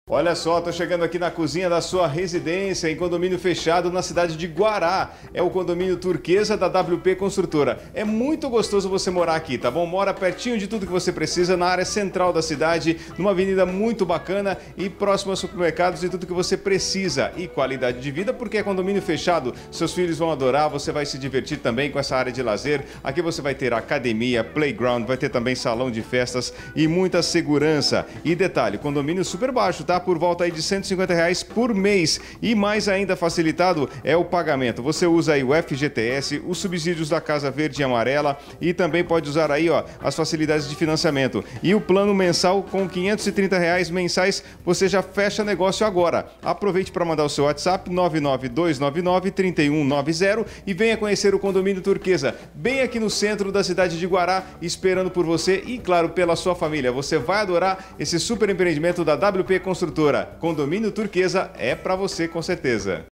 Olha só, tô chegando aqui na cozinha da sua residência, em condomínio fechado na cidade de Guará. É o condomínio Turquesa da WP Construtora. É muito gostoso você morar aqui, tá bom? Mora pertinho de tudo que você precisa, na área central da cidade, numa avenida muito bacana e próximo aos supermercados e tudo que você precisa. E qualidade de vida, porque é condomínio fechado, seus filhos vão adorar, você vai se divertir também com essa área de lazer. Aqui você vai ter academia, playground, vai ter também salão de festas e muita segurança. E detalhe, condomínio super baixo, tá? Por volta aí de R$ 150 por mês. E mais ainda facilitado é o pagamento. Você usa aí o FGTS, os subsídios da Casa Verde e Amarela e também pode usar aí, ó, as facilidades de financiamento. E o plano mensal com R$ 530 mensais, você já fecha negócio agora. Aproveite para mandar o seu WhatsApp 992993190 e venha conhecer o condomínio Turquesa, bem aqui no centro da cidade de Guará, esperando por você e, claro, pela sua família. Você vai adorar esse super empreendimento da WP Construtora. Condomínio Turquesa é para você, com certeza.